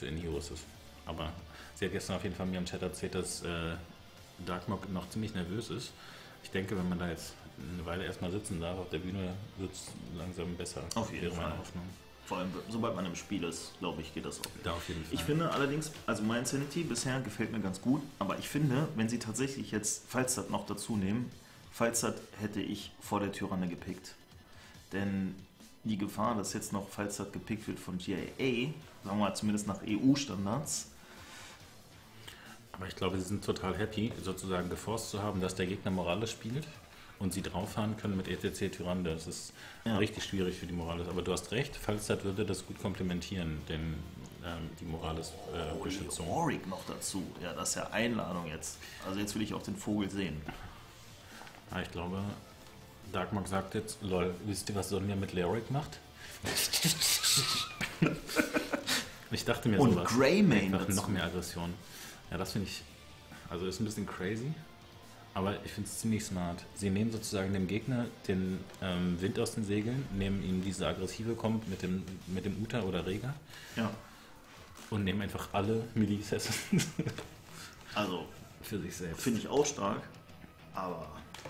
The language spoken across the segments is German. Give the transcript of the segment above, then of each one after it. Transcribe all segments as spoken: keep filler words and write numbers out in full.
für den Heroes ist. Aber sie hat gestern auf jeden Fall mir im Chat erzählt, dass äh, Darkmok noch ziemlich nervös ist. Ich denke, wenn man da jetzt eine Weile erstmal sitzen darf auf der Bühne, wird es langsam besser. Auf jeden wäre Fall. meine Hoffnung. Vor allem, sobald man im Spiel ist, glaube ich, geht das auch. Da auf jeden Fall. Ich finde allerdings, also My Insanity bisher gefällt mir ganz gut, aber ich finde, wenn sie tatsächlich jetzt Falstad noch dazu nehmen, Falstad hätte ich vor der Tyranne gepickt. Denn die Gefahr, dass jetzt noch Falstad gepickt wird von G I A, sagen wir mal zumindest nach E U-Standards. Aber ich glaube, sie sind total happy, sozusagen geforst zu haben, dass der Gegner Morales spielt und sie drauffahren können mit E T C Tyrande. Das ist ja richtig schwierig für die Morales. Aber du hast recht, Falstad würde das gut komplementieren, denn ähm, die Morales-Beschützung. Äh, oh, Warwick noch dazu. Ja, das ist ja Einladung jetzt. Also jetzt will ich auch den Vogel sehen. Ja, ich glaube, Darkmok sagt jetzt, lol, wisst ihr, was Sonja mit Leoric macht? Ich dachte mir und sowas. Und Greymane noch mehr Aggression. Ja, das finde ich, also ist ein bisschen crazy, aber ich finde es ziemlich smart. Sie nehmen sozusagen dem Gegner den ähm, Wind aus den Segeln, nehmen ihm diese aggressive kommt mit dem, mit dem Uta oder Rega. Ja. Und nehmen einfach alle Melee-Assassins. Also, für sich selbst. Finde ich auch stark, aber...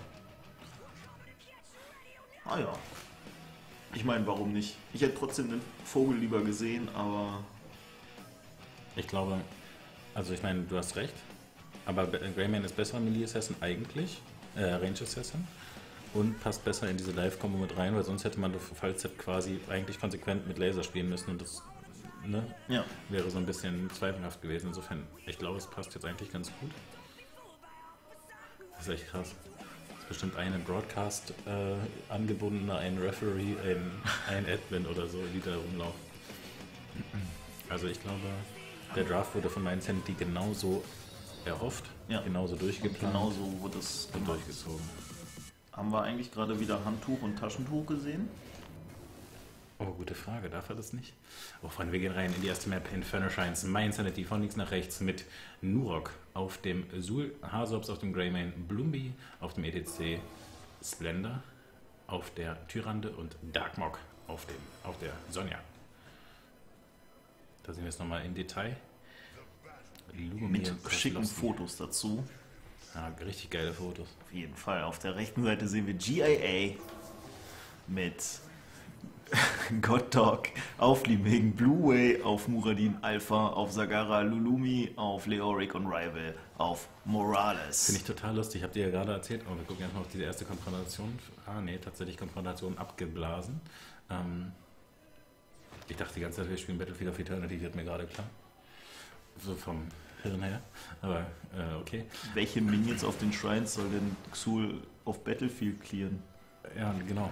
Ah ja. Ich meine, warum nicht? Ich hätte trotzdem den Vogel lieber gesehen, aber... Ich glaube, also ich meine, du hast recht, aber Greymane ist besser Melee Assassin eigentlich, äh, Range Assassin und passt besser in diese Live-Kombo mit rein, weil sonst hätte man für Falstad quasi eigentlich konsequent mit Laser spielen müssen und das ne, ja. wäre so ein bisschen zweifelhaft gewesen. Insofern, ich glaube, es passt jetzt eigentlich ganz gut. Das ist echt krass. Das ist bestimmt eine Broadcast äh, angebundene, ein Referee, ein, ein Admin oder so, die da rumlaufen. Also ich glaube, der Draft wurde von My Insanity genauso erhofft, ja. genauso durchgeplant. Genauso wurde es durchgezogen. Haben wir eigentlich gerade wieder Handtuch und Taschentuch gesehen? Oh, gute Frage. Darf er das nicht? Oh, Freunde, wir gehen rein in die erste Map Inferno Shines. My Insanity von links nach rechts mit Nurok auf dem Zul, Hasops auf dem Greymane, Blumbi auf dem E T C, Splendor auf der Tyrande und Darkmok auf, dem, auf der Sonja. Da sehen wir es nochmal im Detail. Mit schicken Fotos dazu. Ja, richtig geile Fotos. Auf jeden Fall. Auf der rechten Seite sehen wir G I A mit Goddog auf Liming, Blue Way auf Muradin Alpha, auf Zagara Lulumi, auf Leoric und Rival, auf Morales. Finde ich total lustig. Habt ihr ja gerade erzählt, oh, wir gucken erstmal auf diese erste Konfrontation. Ah, nee, tatsächlich Konfrontation abgeblasen. Ähm, ich dachte die ganze Zeit, wir spielen Battlefield of Eternity, wird mir gerade klar. So vom Hirn her. Aber äh, okay. Welche Minions auf den Shrines soll denn Xul auf Battlefield clearen? Ja, genau.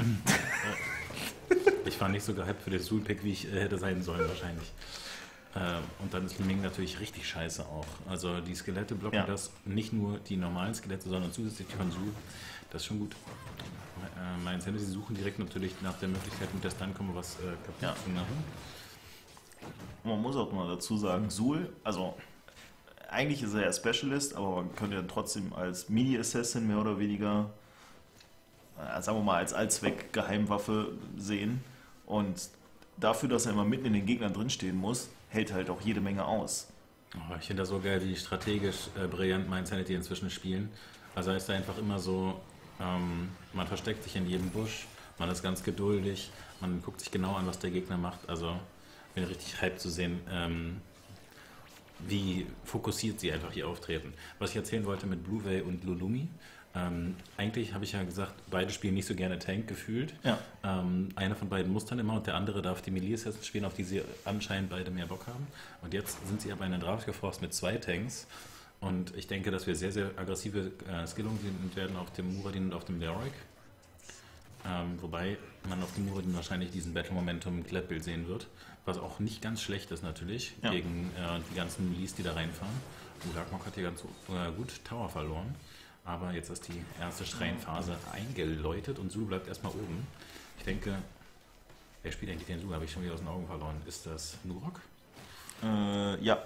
Ich war nicht so gehypt für den Xul-Pick, wie ich äh, hätte sein sollen wahrscheinlich. Äh, und dann ist Liming natürlich richtig scheiße auch. Also die Skelette blocken ja. das, nicht nur die normalen Skelette, sondern zusätzlich von Xul. Das ist schon gut. Äh, My Insanity, sie suchen direkt natürlich nach der Möglichkeit, mit der Stun-Kombo was äh, kaputt ja. zu machen. Man muss auch mal dazu sagen, Xul, also eigentlich ist er ja Specialist, aber man könnte ihn trotzdem als Mini-Assassin mehr oder weniger, äh, sagen wir mal, als Allzweck-Geheimwaffe sehen. Und dafür, dass er immer mitten in den Gegnern drinstehen muss, hält halt auch jede Menge aus. Oh, ich finde das so geil, wie strategisch äh, brillant My Insanity inzwischen spielen. Also ist da einfach immer so, ähm, man versteckt sich in jedem Busch, man ist ganz geduldig, man guckt sich genau an, was der Gegner macht. Also ich bin richtig hyped zu sehen, ähm, wie fokussiert sie einfach hier auftreten. Was ich erzählen wollte mit Blue Way und Lulumi, ähm, eigentlich habe ich ja gesagt, beide spielen nicht so gerne Tank gefühlt. Ja. Ähm, einer von beiden muss dann immer und der andere darf die Melee Assassins spielen, auf die sie anscheinend beide mehr Bock haben. Und jetzt sind sie aber in der Draft geforst mit zwei Tanks. Und ich denke, dass wir sehr, sehr aggressive äh, Skillungen sehen werden auf dem Muradin und auf dem Leoric. Ähm, wobei man auf dem Muradin wahrscheinlich diesen Battle Momentum Klettbild sehen wird. Was auch nicht ganz schlecht ist natürlich, ja. gegen äh, die ganzen Melees, die da reinfahren. Und Darkmok hat hier ganz äh, gut Tower verloren. Aber jetzt ist die erste Schreinphase eingeläutet und Zul bleibt erstmal oben. Ich denke, wer spielt eigentlich den Zul? Habe ich schon wieder aus den Augen verloren. Ist das Nurok? Äh, ja.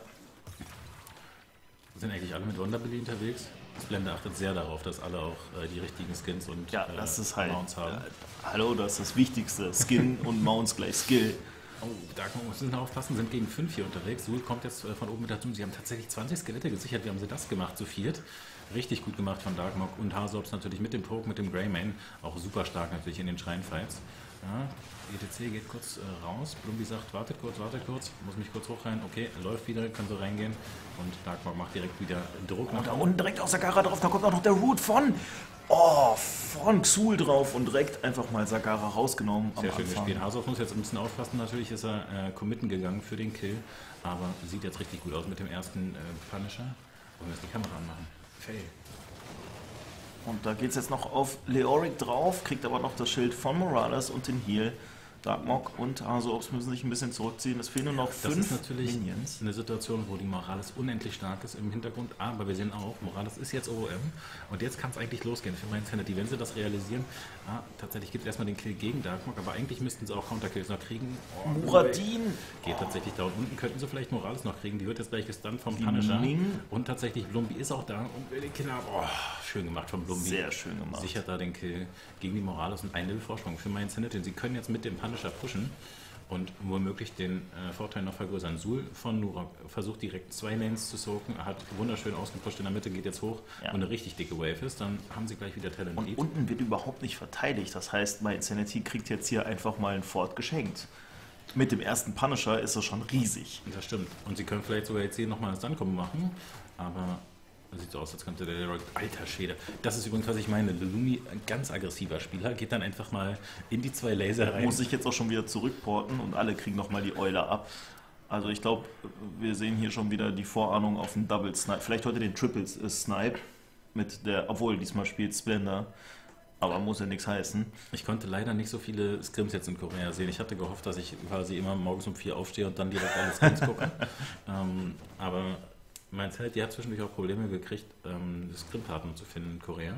Sind eigentlich alle mit Wonderbilly unterwegs? Splendor achtet sehr darauf, dass alle auch äh, die richtigen Skins und ja, das äh, ist halt, Mounts haben. Äh, hallo, das ist das Wichtigste. Skin und Mounts gleich Skill. Oh, da müssen wir aufpassen, sind gegen fünf hier unterwegs. Sul kommt jetzt äh, von oben mit dazu. Sie haben tatsächlich zwanzig Skelette gesichert. Wie haben sie das gemacht, zu viert? Richtig gut gemacht von Darkmok und Hasops natürlich mit dem Poke, mit dem Greymane. Auch super stark natürlich in den Schreinfights. Ja, E T C geht kurz äh, raus. Blumbi sagt, wartet kurz, wartet kurz. Muss mich kurz hoch rein. Okay, läuft wieder, kann so reingehen. Und Darkmok macht direkt wieder Druck. Und da unten direkt aus Sagara drauf, da kommt auch noch der Root von... Oh, von Xul drauf und direkt einfach mal Sagara rausgenommen. Sehr schön gespielt. Hasops muss jetzt ein bisschen aufpassen. Natürlich ist er äh, committen gegangen für den Kill. Aber sieht jetzt richtig gut aus mit dem ersten äh, Punisher. Wollen wir jetzt die Kamera anmachen? Fail. Und da geht es jetzt noch auf Leoric drauf, kriegt aber noch das Schild von Morales und den Heal. Darkmok und Hasops müssen sich ein bisschen zurückziehen. Es fehlen nur noch das fünf ist natürlich Minions. Eine Situation, wo die Morales unendlich stark ist im Hintergrund, aber wir sehen auch, Morales ist jetzt O M und jetzt kann es eigentlich losgehen für meinen Sanity. Wenn sie das realisieren, ah, tatsächlich gibt es erstmal den Kill gegen Darkmok, aber eigentlich müssten sie auch Counterkills noch kriegen. Oh, Muradin! Geht tatsächlich da und unten könnten sie vielleicht Morales noch kriegen, die wird jetzt gleich gestunt vom Punisher. Und tatsächlich Blumbi ist auch da und will den Kill haben. Oh, schön gemacht von Blumbi. Sehr schön gemacht. Sichert da den Kill gegen die Morales und ein Level Vorsprung für meinen Sanity. Sie können jetzt mit dem Punisher pushen und womöglich den äh, Vorteil noch vergrößern. Sul von Nurok versucht direkt zwei Lanes zu soaken, hat wunderschön ausgepusht in der Mitte, geht jetzt hoch ja. und eine richtig dicke Wave ist, dann haben sie gleich wieder Talent. Und unten wird überhaupt nicht verteidigt, das heißt, My Insanity kriegt jetzt hier einfach mal ein Fort geschenkt. Mit dem ersten Punisher ist er schon riesig. Das stimmt. Und sie können vielleicht sogar jetzt hier nochmal ein Stun-Kombo machen, aber das sieht so aus, als könnte der Leroy... Alter Schwede. Das ist übrigens, was ich meine. Lumi, ein ganz aggressiver Spieler, geht dann einfach mal in die zwei Laser rein. Muss sich jetzt auch schon wieder zurückporten und alle kriegen nochmal die Eule ab. Also ich glaube, wir sehen hier schon wieder die Vorahnung auf einen Double Snipe. Vielleicht heute den Triple Snipe mit der... Obwohl, diesmal spielt Splendor. Aber muss ja nichts heißen. Ich konnte leider nicht so viele Scrims jetzt in Korea sehen. Ich hatte gehofft, dass ich quasi immer morgens um vier aufstehe und dann direkt alle Scrims gucke. ähm, aber... Mein Zeit, die hat zwischendurch auch Probleme gekriegt, ähm, Scrim-Partner zu finden in Korea.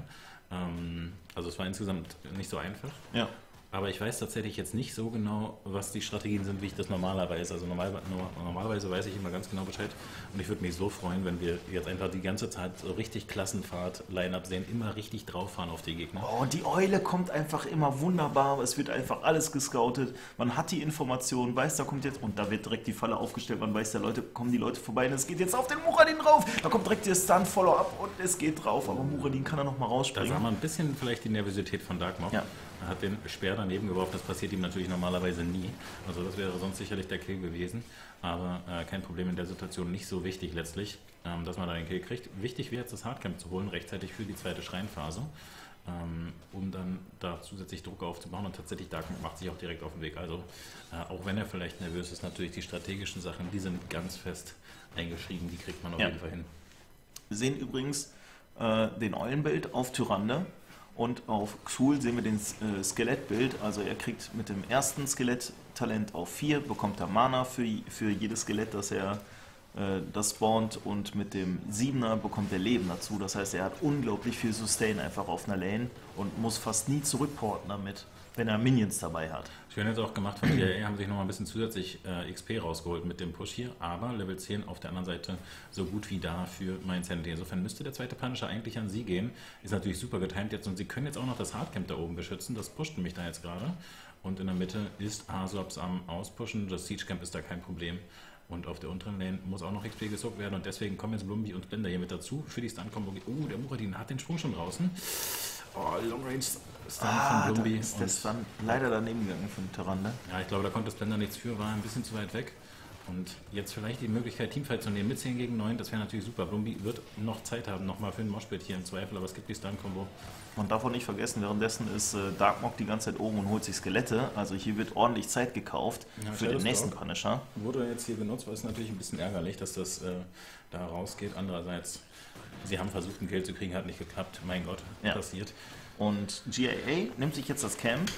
Ähm, also es war insgesamt nicht so einfach. Ja. Aber ich weiß tatsächlich jetzt nicht so genau, was die Strategien sind, wie ich das normalerweise. Also normal, normalerweise weiß ich immer ganz genau Bescheid. Und ich würde mich so freuen, wenn wir jetzt einfach die ganze Zeit so richtig Klassenfahrt-Line-Up sehen, immer richtig drauf fahren auf die Gegner. Oh, die Eule kommt einfach immer wunderbar. Es wird einfach alles gescoutet. Man hat die Informationen, weiß, da kommt jetzt... Und da wird direkt die Falle aufgestellt. Man weiß, da Leute, kommen die Leute vorbei und es geht jetzt auf den Muradin drauf. Da kommt direkt der Stun-Follow-up und es geht drauf. Aber Muradin kann da nochmal rausspringen. Da sah man ein bisschen vielleicht die Nervosität von Darkmok. Ja. Er hat den Speer daneben geworfen, das passiert ihm natürlich normalerweise nie. Also das wäre sonst sicherlich der Kill gewesen. Aber äh, kein Problem in der Situation, nicht so wichtig letztlich, ähm, dass man da den Kill kriegt. Wichtig wäre jetzt das Hardcamp zu holen, rechtzeitig für die zweite Schreinphase, ähm, um dann da zusätzlich Druck aufzubauen. Und tatsächlich Darkmok macht sich auch direkt auf den Weg. Also äh, auch wenn er vielleicht nervös ist, natürlich die strategischen Sachen, die sind ganz fest eingeschrieben, die kriegt man auf ja. jeden Fall hin. Wir sehen übrigens äh, den Eulenbild auf Tyrande. Und auf Xul sehen wir den äh, Skelettbild, also er kriegt mit dem ersten Skelett-Talent auf vier, bekommt er Mana für, für jedes Skelett, das er äh, das spawnt, und mit dem siebener bekommt er Leben dazu. Das heißt, er hat unglaublich viel Sustain einfach auf einer Lane und muss fast nie zurückporten damit, wenn er Minions dabei hat. Schön jetzt auch gemacht von D I A, haben sich nochmal ein bisschen zusätzlich äh, X P rausgeholt mit dem Push hier, aber Level zehn auf der anderen Seite so gut wie da für My Insanity. Insofern müsste der zweite Punisher eigentlich an sie gehen. Ist natürlich super getimed jetzt und sie können jetzt auch noch das Hardcamp da oben beschützen, das pusht mich da jetzt gerade. Und in der Mitte ist Hasops am Auspushen, das Siege Camp ist da kein Problem. Und auf der unteren Lane muss auch noch X P gesoakt werden und deswegen kommen jetzt Blumbi und Splendor hier mit dazu für die Stun-Kombo. Oh, der Muradin hat den Sprung schon draußen. Oh, Long Range Stun ah, von Blumbi. Da ist der Stun leider daneben gegangen von Tyrande. Ja, ich glaube, da konnte Splendor nichts für, war ein bisschen zu weit weg. Und jetzt vielleicht die Möglichkeit, Teamfight zu nehmen mit zehn gegen neun, das wäre natürlich super. Blumbi wird noch Zeit haben, nochmal für ein Moshpit hier im Zweifel, aber es gibt die Stun-Kombo. Man darf auch nicht vergessen, währenddessen ist äh, Darkmok die ganze Zeit oben und holt sich Skelette. Also hier wird ordentlich Zeit gekauft ja, für den nächsten Punisher. Wurde jetzt hier benutzt, weil es natürlich ein bisschen ärgerlich, dass das äh, da rausgeht. Andererseits, sie haben versucht, ein Kill zu kriegen, hat nicht geklappt. Mein Gott, ja. passiert. Und G I A nimmt sich jetzt das Camp.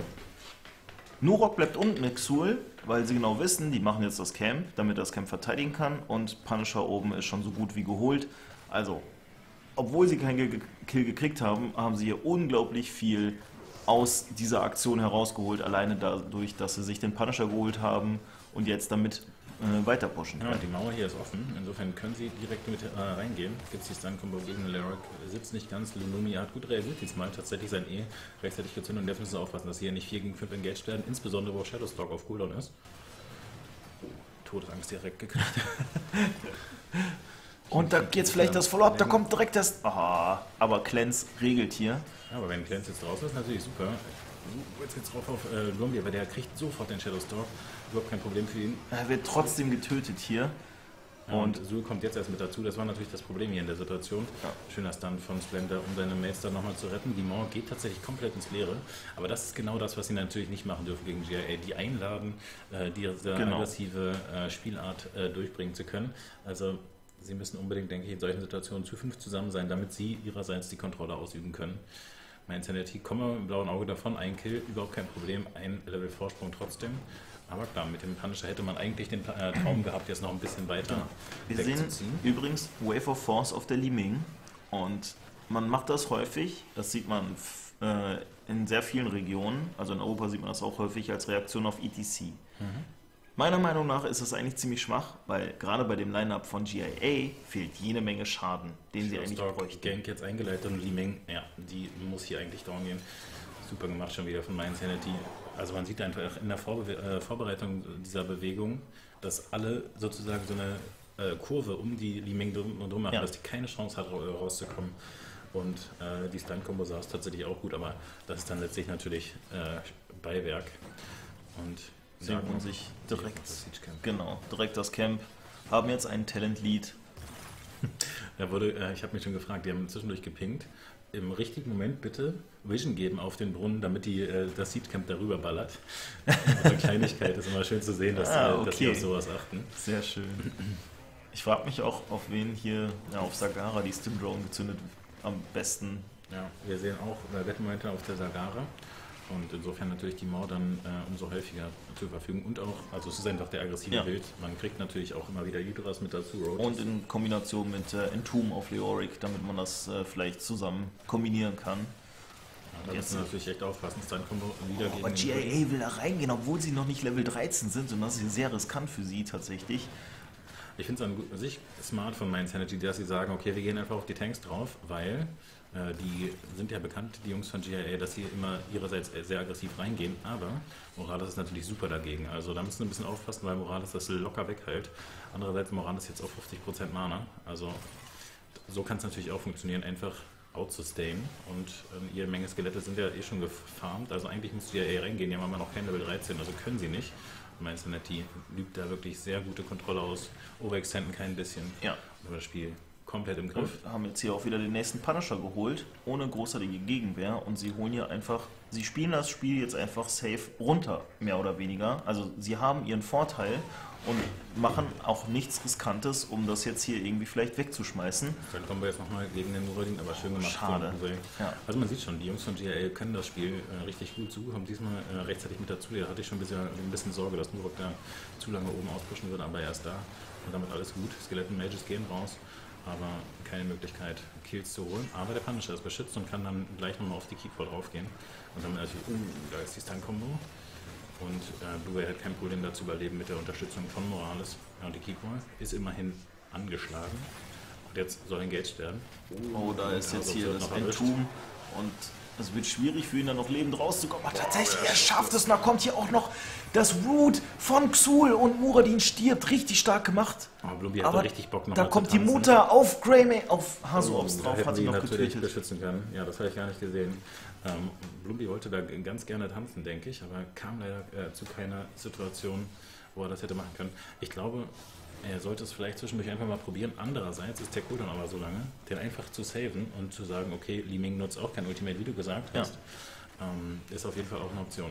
Nurok bleibt unten mit Xul, weil sie genau wissen, die machen jetzt das Camp, damit er das Camp verteidigen kann. Und Punisher oben ist schon so gut wie geholt. Also, obwohl sie keinen Kill gekriegt haben, haben sie hier unglaublich viel aus dieser Aktion herausgeholt. Alleine dadurch, dass sie sich den Punisher geholt haben und jetzt damit äh, weiter pushen können. Ja, die Mauer hier ist offen, insofern können sie direkt mit äh, reingehen. Gibt es die Stun-Kombo gegen Leoric, sitzt nicht ganz. Lumi hat gut reagiert diesmal, tatsächlich sein E rechtzeitig gezündet und jetzt müssen sie aufpassen, dass sie hier nicht vier gegen fünf engaged werden, insbesondere wo Shadowstalk auf Cooldown ist. Todesangst direkt gekriegt. Und da geht's vielleicht das Follow-up, da kommt direkt das... Ah, aber Cleanse regelt hier. Ja, aber wenn Cleanse jetzt drauf ist, natürlich super. Jetzt geht's drauf auf äh, Blumbi, aber der kriegt sofort den Shadow Stalk. Überhaupt kein Problem für ihn. Er wird trotzdem getötet hier. Ja, und Sul kommt jetzt erst mit dazu. Das war natürlich das Problem hier in der Situation. Ja. Schöner Stunt von Splendor, um seine Mates dann nochmal zu retten. Limon geht tatsächlich komplett ins Leere. Aber das ist genau das, was sie natürlich nicht machen dürfen gegen G I A. Die einladen, äh, diese genau. aggressive äh, Spielart äh, durchbringen zu können. Also sie müssen unbedingt, denke ich, in solchen Situationen zu fünf zusammen sein, damit sie ihrerseits die Kontrolle ausüben können. Mein Insanity, komme im blauen Auge davon, ein Kill, überhaupt kein Problem, ein Level Vorsprung trotzdem. Aber klar, mit dem Punisher hätte man eigentlich den äh, Traum gehabt, jetzt noch ein bisschen weiter ja. Wir sehen übrigens Wave of Force auf der Li Ming und man macht das häufig, das sieht man äh, in sehr vielen Regionen, also in Europa sieht man das auch häufig als Reaktion auf E T C. Mhm. Meiner Meinung nach ist das eigentlich ziemlich schwach, weil gerade bei dem Line-Up von G I A fehlt jede Menge Schaden, den sie eigentlich bräuchten. Gank jetzt eingeleitet und Li Ming, ja, die muss hier eigentlich down gehen. Super gemacht schon wieder von My Insanity. Also man sieht einfach in der Vorbe äh, Vorbereitung dieser Bewegung, dass alle sozusagen so eine äh, Kurve um die Li Ming drum, drum machen, ja. dass die keine Chance hat rauszukommen. Und äh, die Stunt-Kombo saß tatsächlich auch gut, aber das ist dann letztlich natürlich äh, Beiwerk. Und sie holen sich direkt, genau, direkt das Camp, haben jetzt einen Talent-Lead. Da wurde, äh, ich habe mich schon gefragt, die haben zwischendurch gepinkt. Im richtigen Moment bitte Vision geben auf den Brunnen, damit die, äh, das Seedcamp darüber ballert. Eine Kleinigkeit ist immer schön zu sehen, dass, ah, okay. dass sie auf sowas achten. Sehr schön. Ich frage mich auch, auf wen hier, ja, auf Zagara die Stim-Drone gezündet am besten. Ja, wir sehen auch äh, Wettmomente auf der Zagara. Und insofern natürlich die Mauer dann äh, umso häufiger zur Verfügung. Und auch, also es ist einfach der aggressive ja. Bild. Man kriegt natürlich auch immer wieder Hydras mit dazu. Roaches. Und in Kombination mit äh, Entomb auf Leoric, damit man das äh, vielleicht zusammen kombinieren kann. Ja, da müssen wir natürlich echt aufpassen. Dann kommen wir wieder oh, gegen aber G I A will da reingehen, obwohl sie noch nicht Level dreizehn sind. Und das ist sehr riskant für sie tatsächlich. Ich finde es an sich smart von My Insanity, dass sie sagen, okay, wir gehen einfach auf die Tanks drauf, weil äh, die sind ja bekannt, die Jungs von G I A, dass sie immer ihrerseits sehr aggressiv reingehen, aber Morales ist natürlich super dagegen. Also da müssen wir ein bisschen aufpassen, weil Morales das locker weghält. Andererseits Morales jetzt auf fünfzig Prozent Mana, also so kann es natürlich auch funktionieren, einfach outzustayen. Und ähm, ihre Menge Skelette sind ja eh schon gefarmt, also eigentlich muss G I A reingehen, die haben aber noch kein Level dreizehn, also können sie nicht. My Insanity übt da wirklich sehr gute Kontrolle aus. Overextenden kein bisschen. Ja. Aber das Spiel komplett im Griff. Und haben jetzt hier auch wieder den nächsten Punisher geholt, ohne großartige Gegenwehr. Und sie holen hier einfach, sie spielen das Spiel jetzt einfach safe runter, mehr oder weniger. Also sie haben ihren Vorteil und machen auch nichts Riskantes, um das jetzt hier irgendwie vielleicht wegzuschmeißen. Dann kommen wir jetzt nochmal gegen den Muradin, aber schön gemacht. Schade. Ja. Also man sieht schon, die Jungs von G I A können das Spiel äh, richtig gut zu, kommen diesmal äh, rechtzeitig mit dazu. Da hatte ich schon ein bisschen, ein bisschen Sorge, dass Murok da zu lange oben auspushen wird, aber er ist da und damit alles gut. Skeletten Mages gehen raus, aber keine Möglichkeit, Kills zu holen. Aber der Punisher ist beschützt und kann dann gleich nochmal auf die Keepwall draufgehen. Und dann natürlich, uh, da ist die Stun-Kombo. Und äh, Blu-ray hat kein Problem dazu überleben mit der Unterstützung von Morales. Ja, und die Keepwall ist immerhin angeschlagen. Und jetzt soll engaged werden. Oh, da ist jetzt hier das Entomb. Und es wird schwierig für ihn dann noch lebend rauszukommen. Aber tatsächlich, er schafft es. Und da kommt hier auch noch das Root von Xul und Muradin stirbt. Richtig stark gemacht. Oh, Blumbi hat aber da richtig Bock noch da kommt die Mutter auf Grey, auf Hasops oh, drauf, hat sie noch getötet. Beschützen können. Ja, das habe ich gar nicht gesehen. Ähm, Blumbi wollte da ganz gerne tanzen, denke ich, aber kam leider äh, zu keiner Situation, wo er das hätte machen können. Ich glaube, er sollte es vielleicht zwischendurch einfach mal probieren. Andererseits ist der Cooldown aber so lange, den einfach zu saven und zu sagen, okay, Li Ming nutzt auch kein Ultimate, wie du gesagt hast, ja. ähm, ist auf jeden Fall auch eine Option.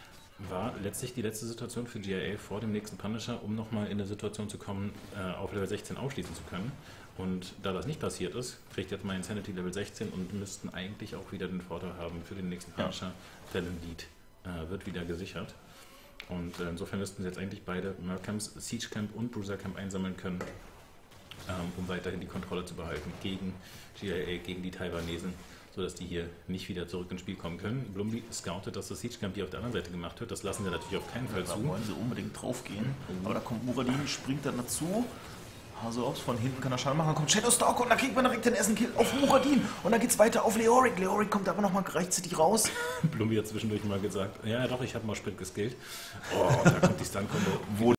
War letztlich die letzte Situation für G I A vor dem nächsten Punisher, um nochmal in eine Situation zu kommen, äh, auf Level sechzehn ausschließen zu können. Und da das nicht passiert ist, kriegt jetzt mal Insanity Level sechzehn und müssten eigentlich auch wieder den Vorteil haben für den nächsten Punisher. Ja. Talent Lead äh, wird wieder gesichert. Und äh, insofern müssten sie jetzt eigentlich beide Mercamps, Siege Camp und Bruiser Camp einsammeln können, ähm, um weiterhin die Kontrolle zu behalten gegen G I A, gegen die Taiwanesen, sodass die hier nicht wieder zurück ins Spiel kommen können. Blumbi scoutet, dass das Siege Camp hier auf der anderen Seite gemacht wird. Das lassen sie natürlich auf keinen Fall ja, zu. Da wollen sie unbedingt drauf gehen. Mhm. Aber da kommt Muradin, springt dann dazu. Hasops von hinten kann er Schaden machen, dann kommt Shadowstalk und dann kriegt man direkt den ersten Kill auf Muradin. Und dann geht's weiter auf Leoric. Leoric kommt aber nochmal rechtzeitig raus. Blumbi hat zwischendurch mal gesagt, ja doch, ich habe mal Sprit geskillt. Oh, da kommt die Stun-Kombo.